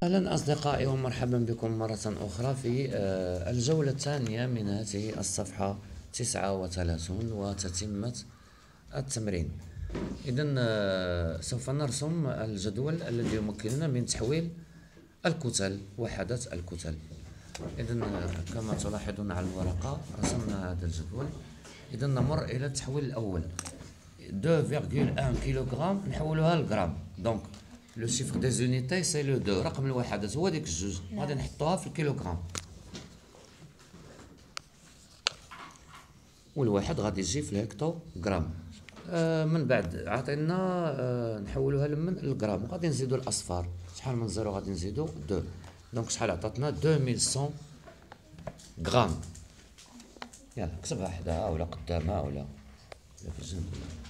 أهلا أصدقائي ومرحبا بكم مرة أخرى في الجولة الثانية من هذه الصفحة 39 وتتمة التمرين. إذن سوف نرسم الجدول الذي يمكننا من تحويل الكتل، وحدات الكتل. إذن كما تلاحظون على الورقة رسمنا هذا الجدول. إذن نمر إلى التحويل الأول. 2,1 كيلوغرام نحولوها لغرام. دونك لو شيفر دي زونيتي سي لو 2، رقم الوحدات هو ديك الجوج، غادي نحطوها في الكيلوغرام، والواحد غادي يجي في الهكتوغرام. من بعد عطينا نحولوها لمن الغرام، غادي نزيدو الاصفار. شحال من زيرو غادي نزيدو 2. دونك شحال عطاتنا 2100 غرام. يلا كتبها حداها ولا قدامها ولا في الجنب.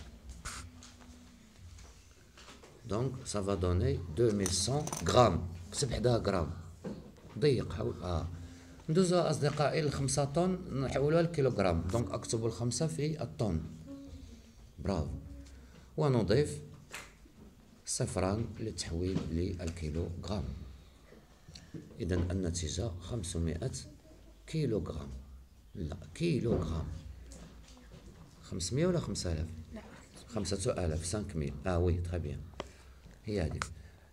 دونك سافا دوني 2100 غرام. كتب حداها غرام، ضيق حاول. ندوزو اصدقائي ل5 طن نحولوها لكيلوغرام. دونك اكتبوا ال5 في الطن. برافو. ونضيف صفران للتحويل للكيلوغرام. اذا النتيجة 500 كيلوغرام. لا كيلوغرام 500 ولا 5000؟ لا 5000. 5000 وي تري بيان، هي هذيك.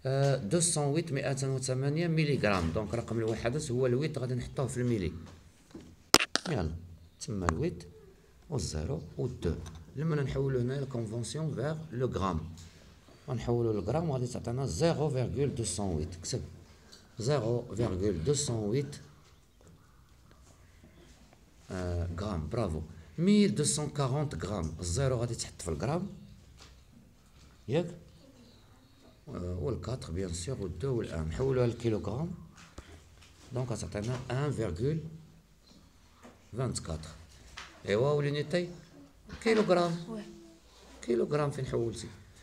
208 مليغرام. دونك رقم الوحدات هو الويت، غادي نحطوه في الميلي. يلا تما الويت والزيرو والدو. لما نحولو هنا الكونفونسيون فيغ لو غرام، غنحولو للغرام وغادي تعطينا 0,208. كتب 0,208 غرام. برافو. 1240 غرام. الزيرو غادي تحط في الغرام ياك، والكاتر بيان سور والدو والان. نحولوها للكيلوغرام. دونك غتعطينا 1,24. ايوا ولينيتي كيلوغرام. كيلوغرام فين حولتي؟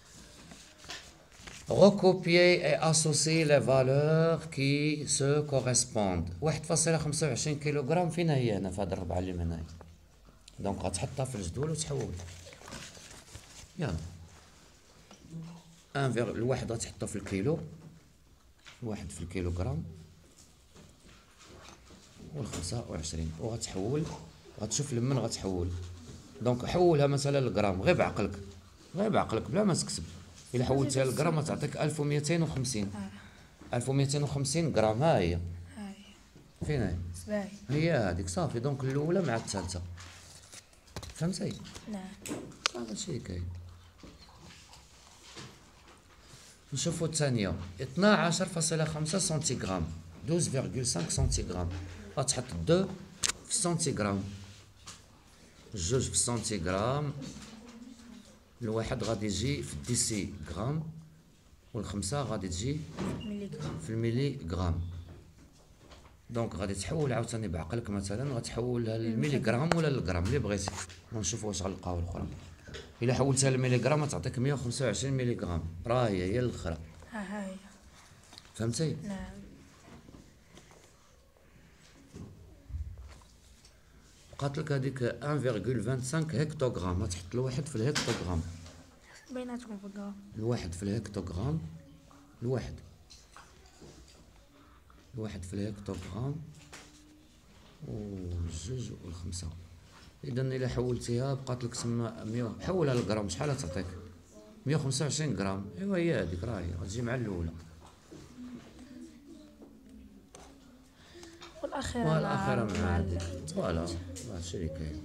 recopier et associer les valeurs qui se correspondent. 1.25 كيلوغرام فين هي هنا في هاد الربعة اللي من هنايا؟ دونك غتحطها في الجدول وتحول. يلا الواحد غتحطو في الكيلو، الواحد في الكيلوغرام، وال25 وغتحول. غتشوف لمن غتحول. دونك حولها مثلا للغرام، غير بعقلك، غير بعقلك بلا ما تكتب. الا حولتها للغرام غتعطيك 1250. 1250 غرام. ها هي فين هي؟ هي هذيك صافي. دونك الاولى مع الثالثه. فهمتي؟ نعم. هذا الشيء كاين. نشوفوا الثانيه 12.5 سنتيغرام. 12.5 سنتيغرام. غتحط 2 في السنتيغرام، جوج في السنتيغرام، الواحد غادي يجي في الديسي غرام، والخمسة غادي تجي في الميلي غرام. دونك غادي تحول عاوتاني بعقلك، مثلا غتحولها للميلي غرام ولا للغرام اللي بغيتي، ونشوفوا واش غنلقاو الاخرى. الا حولتها للميلي غرام غتعطيك 125 ميلي غرام. راه هي الاخرى. ها هي. فهمتي؟ نعم. بقات لك هذيك 1.25 هكتوغرام. غتحط الواحد في الهكتوغرام. بيناتهم في الغرام. الواحد في الهكتوغرام، الواحد في الهكتوغرام، والجوج والخمسة. إذا إلا حولتيها بقات لك تما 100. حولها للغرام شحال تعطيك؟ 125 غرام. إيوا هي هذيك، راه هي غتجي مع الأولى. والأخيرة مع هذيك. فوالا هادشي اللي كاين.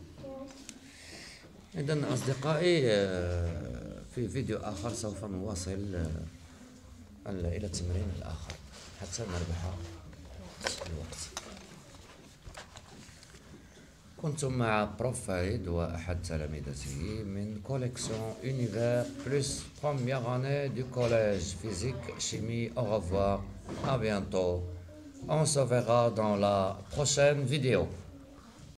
إذا أصدقائي في فيديو آخر سوف نواصل إلى التمرين الآخر حتى نربح الوقت. كنت مع بروف فريد وأحد تلامذته من كوليكسيون Univers Plus première année du collège physique chimie. Au revoir, à bientôt. On se verra dans la prochaine vidéo.